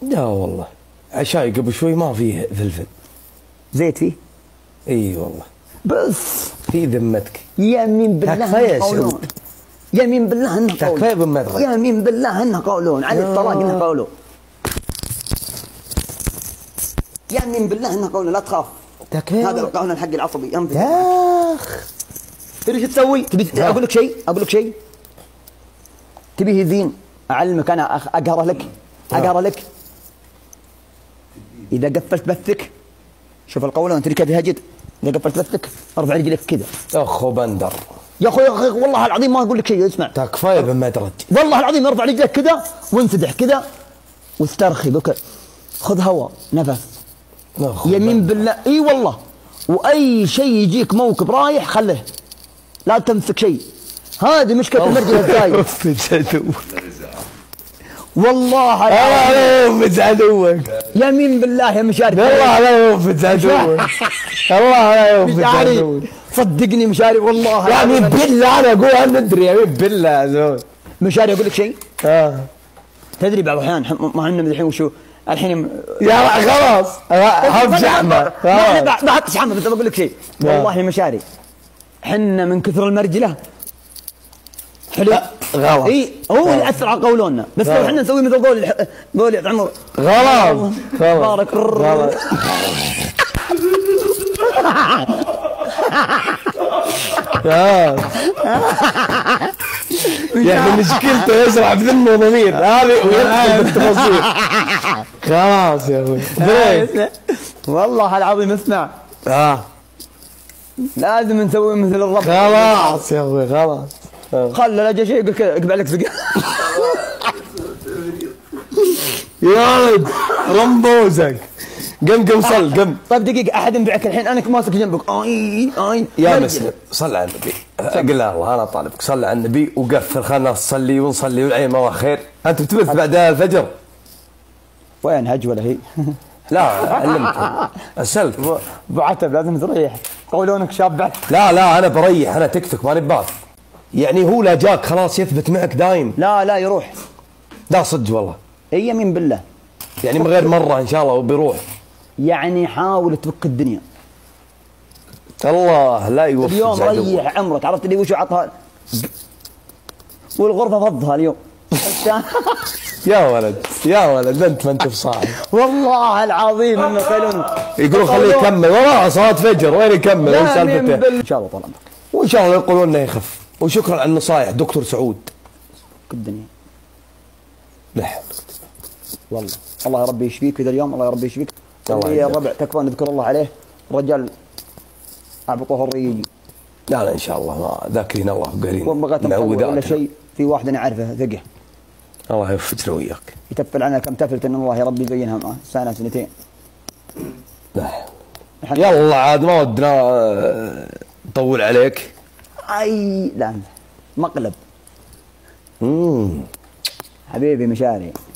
لا والله عشاي قبل شوي ما فيه فلفل. زيت فيه؟ اي والله. بس في ذمتك يمين بالله تكفى يا قولون. سعود. يمين بالله انه قولون. تكفى بمدرك. يمين بالله انه قولون على الطلاق انه قولون. يمين بالله انه قولون لا تخاف. تكفى هذا القانون الحق العصبي ينفذ. اخ تدري شو تسوي؟ تبي اقول لك شيء؟ اقول لك شيء؟ تبيه ذين اعلمك انا اقرا لك اذا قفلت بثك شوف القولون تدري كيف يهجد؟ اذا قفلت بثك ارفع رجلك كذا. اخو بندر يا اخوي والله العظيم ما اقول لك شيء اسمع. تكفى بمدرج. والله العظيم ارفع رجلك كذا وانسدح كذا واسترخي بك خذ هواء نفس. يمين بالله اي والله. واي شيء يجيك موكب رايح خله لا تمسك شيء. هذه مشكله المرجله الزايد. والله لا يوفز عدوك. يمين بالله يا مشاري. والله لا يوفز عدوك. الله لا يوفز عدوك. صدقني مشاري والله يعني بالله انا اقول ندري يا بالله يا زول. مشاري اقول لك شيء. تدري بعض الاحيان ما عندنا الحين وشو الحين يا خلاص حب شحمه. ما بحط شحمه بس بقول لك شيء والله يا مشاري حنا من كثر المرجله حلو غلط. اي هو اللي اثر على قولوننا بس لو احنا نسوي مثل قول يا عمر غلط. بارك غلط. يعني مشكلته يزرع بذمه ضمير هذه ويدخل بالتفاصيل. خلاص يا اخوي. والله العظيم اسمع لازم نسوي مثل الرب. خلاص يا اخوي خلاص. خل لا جا شيء يقول كذا اقبع لك سقا. يا ولد رمبوزك قم صل قم. طيب دقيقة أحد ينبعك الحين أنا ماسك جنبك يا مسلم صل على النبي. قل لا الله أنا طالبك صل على النبي وقفل خلنا نصلي ونصلي والعين ما هو خير. أنت بتبث بعد الفجر وين هج ولا هي؟ لا علمتهم أسألك أبو عتب لازم تريح قولونك شاب بعد. لا أنا بريح أنا تكتك ماني بباث. يعني هو لا جاك خلاص يثبت معك دايم. لا يروح. لا صدق والله. اي يمين بالله. يعني من غير مرة إن شاء الله وبيروح. يعني حاول تفك الدنيا. الله لا يوفق. اليوم ريح عمرك عرفت اللي وشو عطها والغرفة فضها اليوم. يا ولد أنت ما أنت بصاحب. والله العظيم إنه قيلون يقولون خليه يكمل والله صلاة فجر وين يكمل وين سالفته؟ إن شاء الله طال عمرك. وإن شاء الله يقولون إنه يخف. وشكرا على النصائح دكتور سعود. الدنيا. لا والله الله يا ربي يشفيك في ذا اليوم الله يا ربي يشفيك. يا الربع تكفى نذكر الله عليه الرجال أعبطه الريجي. لا إن شاء الله ما ذاكرين الله وقارين. وبغيت ولا شيء في واحد أنا أعرفه ثقة. الله يوفقنا وياك. يتفل عنها كم تفلت إن الله يا ربي يبينها معه سنة سنتين. لا يلا عاد ما ودنا نطول عليك. لا مقلب. حبيبي مشاري.